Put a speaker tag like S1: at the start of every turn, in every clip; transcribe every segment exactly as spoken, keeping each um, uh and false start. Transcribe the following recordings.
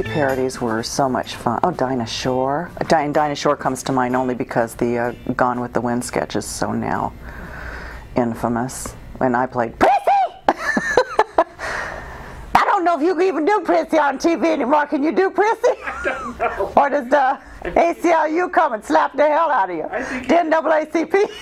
S1: movie parodies were so much fun. Oh, Dinah Shore. Dinah, Dinah Shore comes to mind only because the uh, Gone with the Wind sketch is so now infamous. And I played Prissy! I don't know if you can even do Prissy on T V anymore. Can you do Prissy?
S2: I don't know.
S1: Or does the A C L U come and slap the hell out of you?
S2: I think
S1: N double A C P?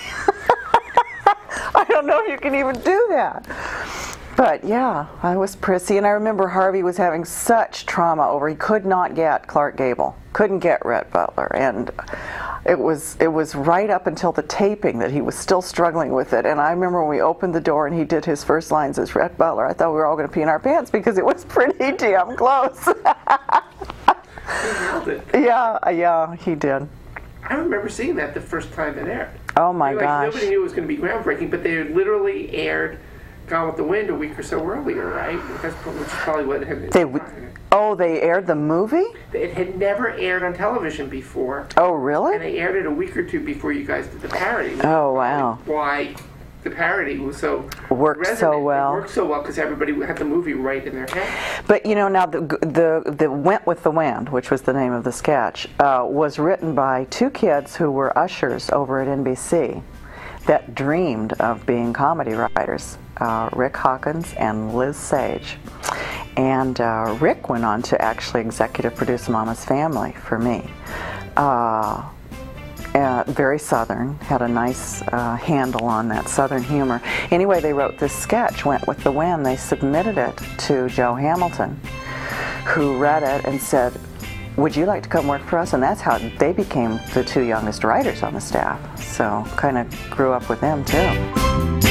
S1: I don't know if you can even do that. But yeah, I was Prissy, and I remember Harvey was having such trauma over he could not get Clark Gable, couldn't get Rhett Butler, and it was it was right up until the taping that he was still struggling with it. And I remember when we opened the door and he did his first lines as Rhett Butler, I thought we were all going to pee in our pants because it was pretty damn close.
S2: He nailed it.
S1: Yeah, yeah, he did.
S2: I remember seeing that the first time it aired.
S1: Oh my
S2: like,
S1: gosh.
S2: Nobody knew it was going to be groundbreaking, but they had literally aired Gone with the Wind a week or so earlier, right? That's probably, which is probably what it had.
S1: They would, oh, they aired the movie?
S2: It had never aired on television before.
S1: Oh, really?
S2: And they aired it a week or two before you guys did the parody.
S1: Oh, wow.
S2: Why the parody was so
S1: worked
S2: resonant.
S1: so well.
S2: It worked so well because everybody had the movie right in their head.
S1: But you know, now the the the Went with the Wind, which was the name of the sketch, uh, was written by two kids who were ushers over at N B C that dreamed of being comedy writers, uh, Rick Hawkins and Liz Sage. And uh, Rick went on to actually executive produce Mama's Family for me. Uh, Uh, very Southern, had a nice uh, handle on that Southern humor. Anyway, they wrote this sketch, Went with the Wind. They submitted it to Joe Hamilton, who read it and said, would you like to come work for us? And that's how they became the two youngest writers on the staff. So kind of grew up with them too.